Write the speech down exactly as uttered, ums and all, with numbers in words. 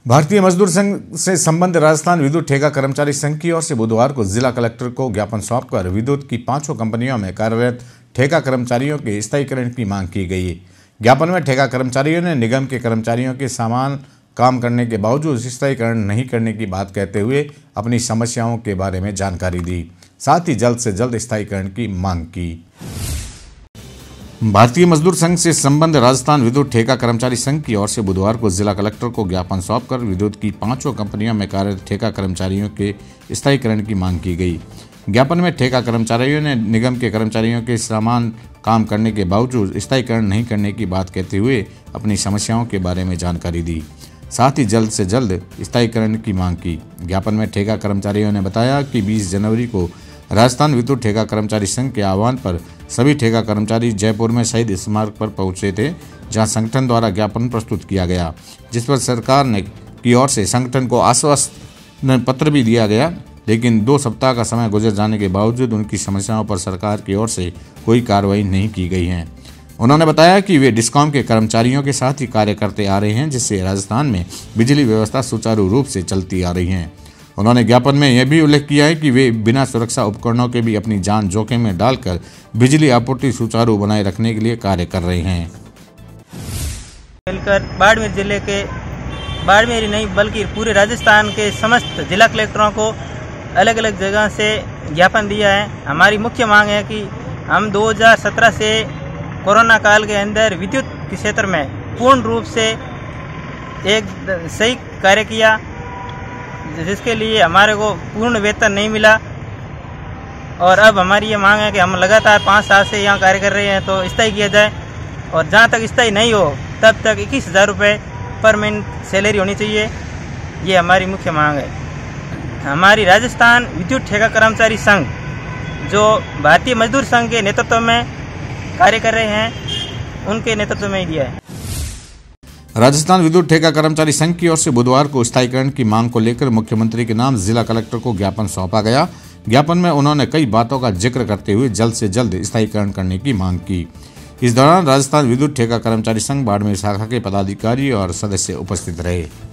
भारतीय मजदूर संघ से संबंध राजस्थान विद्युत ठेका कर्मचारी संघ की ओर से बुधवार को जिला कलेक्टर को ज्ञापन सौंपकर विद्युत की पांचों कंपनियों में कार्यरत ठेका कर्मचारियों के स्थायीकरण की मांग की गई। ज्ञापन में ठेका कर्मचारियों ने निगम के कर्मचारियों के समान काम करने के बावजूद स्थायीकरण नहीं करने की बात कहते हुए अपनी समस्याओं के बारे में जानकारी दी, साथ ही जल्द से जल्द स्थायीकरण की मांग की। भारतीय मजदूर संघ से संबंध राजस्थान विद्युत ठेका कर्मचारी संघ की ओर से बुधवार को जिला कलेक्टर को ज्ञापन सौंपकर विद्युत की पांचों कंपनियों में कार्यरत ठेका कर्मचारियों के स्थायीकरण की मांग की गई। ज्ञापन में ठेका कर्मचारियों ने निगम के कर्मचारियों के समान काम करने के बावजूद स्थायीकरण नहीं करने की बात कहते हुए अपनी समस्याओं के बारे में जानकारी दी, साथ ही जल्द से जल्द स्थायीकरण की मांग की। ज्ञापन में ठेका कर्मचारियों ने बताया कि बीस जनवरी को राजस्थान विद्युत ठेका कर्मचारी संघ के आह्वान पर सभी ठेका कर्मचारी जयपुर में शहीद स्मारक पर पहुंचे थे, जहां संगठन द्वारा ज्ञापन प्रस्तुत किया गया, जिस पर सरकार ने की ओर से संगठन को आश्वासन पत्र भी दिया गया, लेकिन दो सप्ताह का समय गुजर जाने के बावजूद उनकी समस्याओं पर सरकार की ओर से कोई कार्रवाई नहीं की गई है। उन्होंने बताया कि वे डिस्कॉम के कर्मचारियों के साथ ही कार्य करते आ रहे हैं, जिससे राजस्थान में बिजली व्यवस्था सुचारू रूप से चलती आ रही है। उन्होंने ज्ञापन में यह भी उल्लेख किया है कि वे बिना सुरक्षा उपकरणों के भी अपनी जान जोखिम में डालकर बिजली आपूर्ति सुचारू बनाए रखने के लिए कार्य कर रहे हैं। मिलकर बाड़मेर जिले के बाड़मेर ही नहीं बल्कि पूरे राजस्थान के समस्त जिला कलेक्टरों को अलग अलग जगह से ज्ञापन दिया है। हमारी मुख्य मांग है कि हम दो हज़ार सत्रह से कोरोना काल के अंदर विद्युत के क्षेत्र में पूर्ण रूप से एक सही कार्य किया, जिसके लिए हमारे को पूर्ण वेतन नहीं मिला, और अब हमारी ये मांग है कि हम लगातार पाँच साल से यहाँ कार्य कर रहे हैं तो स्थायी किया जाए, और जहाँ तक स्थायी नहीं हो तब तक इक्कीस हज़ार रुपये पर महीने सैलरी होनी चाहिए। ये हमारी मुख्य मांग है। हमारी राजस्थान विद्युत ठेका कर्मचारी संघ जो भारतीय मजदूर संघ के नेतृत्व में कार्य कर रहे हैं, उनके नेतृत्व में ही दिया है। राजस्थान विद्युत ठेका कर्मचारी संघ की ओर से बुधवार को स्थायीकरण की मांग को लेकर मुख्यमंत्री के नाम जिला कलेक्टर को ज्ञापन सौंपा गया। ज्ञापन में उन्होंने कई बातों का जिक्र करते हुए जल्द से जल्द स्थायीकरण करने की मांग की। इस दौरान राजस्थान विद्युत ठेका कर्मचारी संघ बाड़मेर शाखा के पदाधिकारी और सदस्य उपस्थित रहे।